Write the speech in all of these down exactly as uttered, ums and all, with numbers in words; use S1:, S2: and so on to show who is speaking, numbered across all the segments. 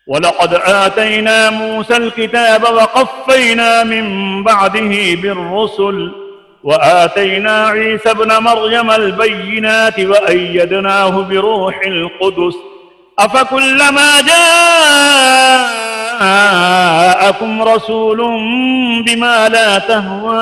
S1: ولقد آتينا موسى الكتاب وقفينا من بعده بالرسل وآتينا عيسى ابن مريم البينات وأيدناه بروح القدس أفكلما جاءكم رسول بما لا تهوى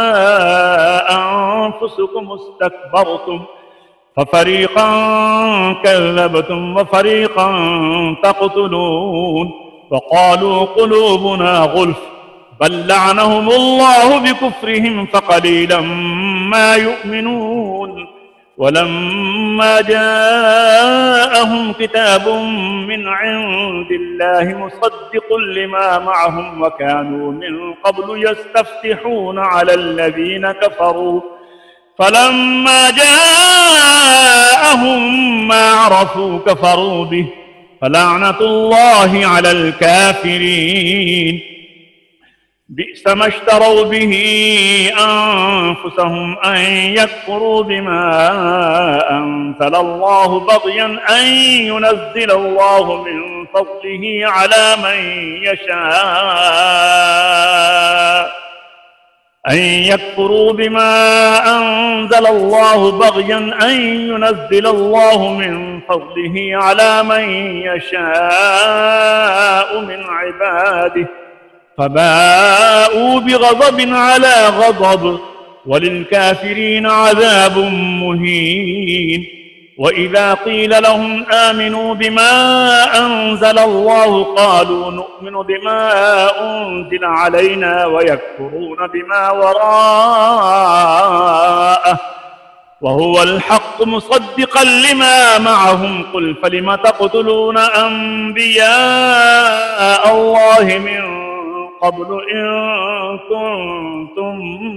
S1: أنفسكم استكبرتم ففريقا كذبتم وفريقا تقتلون وقالوا قلوبنا غلف بل لعنهم الله بكفرهم فقليلا ما يؤمنون ولما جاءهم كتاب من عند الله مصدق لما معهم وكانوا من قبل يستفتحون على الذين كفروا فلما جاءهم ما عرفوا كفروا به فلعنة الله على الكافرين بئس ما اشتروا به أنفسهم أن يكفروا بما أنزل الله بغيا أن ينزل الله من فضله على من يشاء أن يكفروا بما أنزل الله بغيا أن ينزل الله من فضله على من يشاء من عباده فباءوا بغضب على غضب وللكافرين عذاب مهين وإذا قيل لهم آمنوا بما أنزل الله قالوا نؤمن بما أنزل علينا ويكفرون بما وراءه وهو الحق مصدقا لما معهم قل فلم تقتلون أنبياء الله من قبل إن كنتم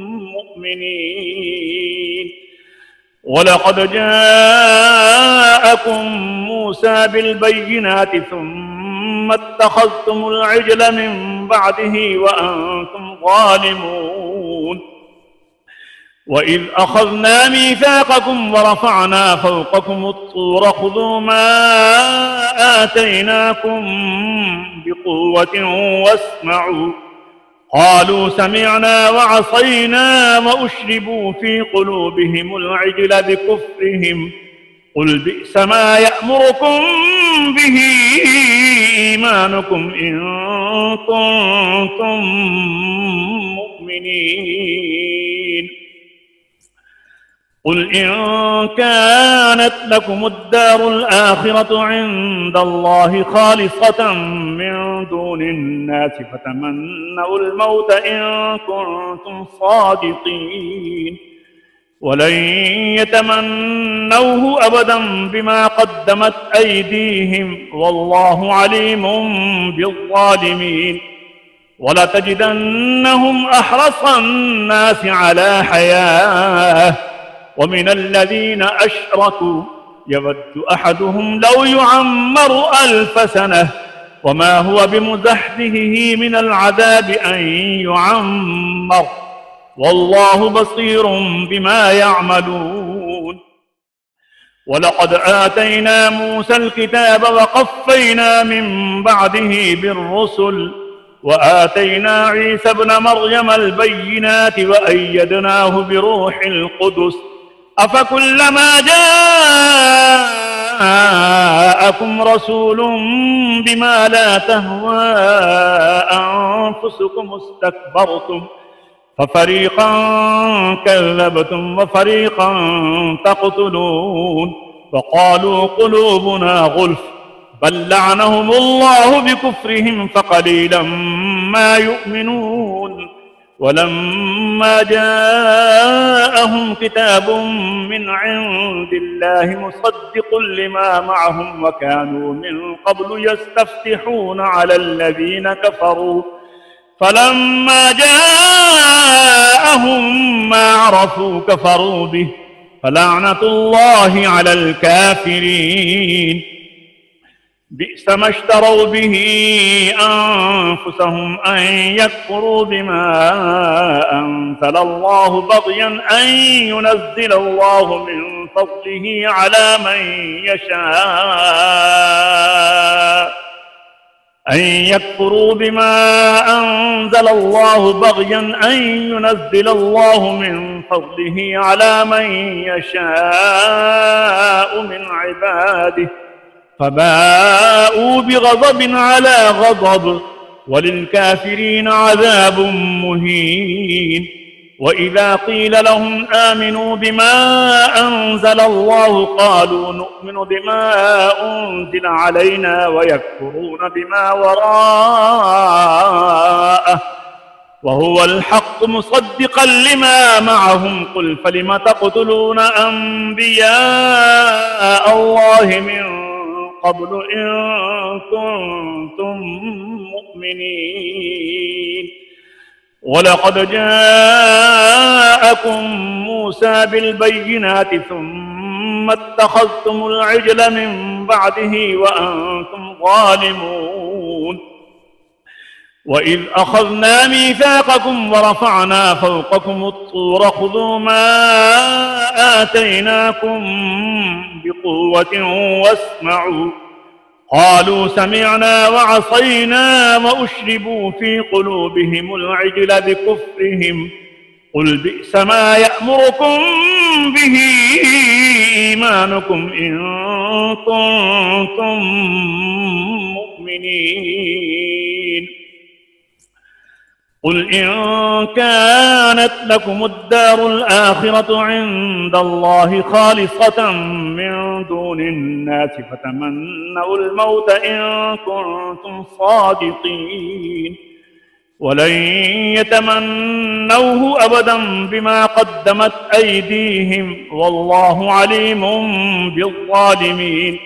S1: مؤمنين ولقد جاءكم موسى بالبينات ثم اتخذتم العجل من بعده وأنتم ظالمون وإذ أخذنا ميثاقكم ورفعنا فوقكم الطور خذوا ما آتيناكم بقوة واسمعوا قالوا سمعنا وعصينا وأشربوا في قلوبهم العجل بكفرهم قل بئس ما يأمركم به إيمانكم إن كنتم مؤمنين قل إن كانت لكم الدار الآخرة عند الله خالصة من دون الناس فتمنوا الموت إن كنتم صادقين ولن يتمنوه أبدا بما قدمت أيديهم والله عليم بالظالمين ولتجدنهم أحرص الناس على حياة ومن الذين أشركوا يود أحدهم لو يعمر ألف سنة وما هو بمزحزحه من العذاب أن يعمر والله بصير بما يعملون ولقد آتينا موسى الكتاب وقفينا من بعده بالرسل وآتينا عيسى ابن مريم البينات وأيدناه بروح القدس أفكلما جاءكم رسول بما لا تهوى أنفسكم استكبرتم ففريقا كذبتم وفريقا تقتلون وقالوا قلوبنا غلف بل لعنهم الله بكفرهم فقليلا ما يؤمنون ولما جاءهم كتاب من عند الله مصدق لما معهم وكانوا من قبل يستفتحون على الذين كفروا فلما جاءهم ما عرفوا كفروا به فلعنة الله على الكافرين بئس ما اشتروا به أنفسهم أن يكفروا بما أنزل الله بغيا أن ينزل الله من فضله على من يشاء أن يكفروا بما أنزل الله بغيا أن ينزل الله من فضله على من يشاء من عباده فباءوا بغضب على غضب وللكافرين عذاب مهين. وإذا قيل لهم آمنوا بما أنزل الله قالوا نؤمن بما أنزل علينا ويكفرون بما وراءه وهو الحق مصدقا لما معهم قل فلم تقتلون أنبياء الله من قبل إن كنتم مؤمنين. ولقد جاءكم موسى بالبينات ثم اتخذتم العجل من بعده وأنتم ظالمون. وإذ أخذنا ميثاقكم ورفعنا فوقكم الطور خذوا ما آتيناكم بقوة واسمعوا قالوا سمعنا وعصينا وأشربوا في قلوبهم العجل بكفرهم قل بئس ما يأمركم به إيمانكم إن كنتم مؤمنين. قل إن كانت لكم الدار الآخرة عند الله خالصة من دون الناس فتمنوا الموت إن كنتم صادقين ولن يتمنوه أبدا بما قدمت أيديهم والله عليم بالظالمين.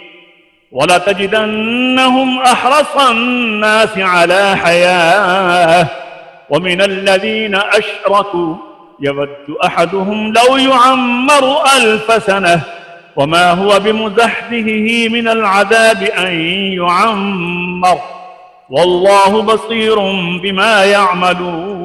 S1: ولتجدنهم أحرص الناس على حياة ومن الذين أشركوا يود أحدهم لو يعمر ألف سنة وما هو بمزحزحه من العذاب أن يعمر والله بصير بما يعملون.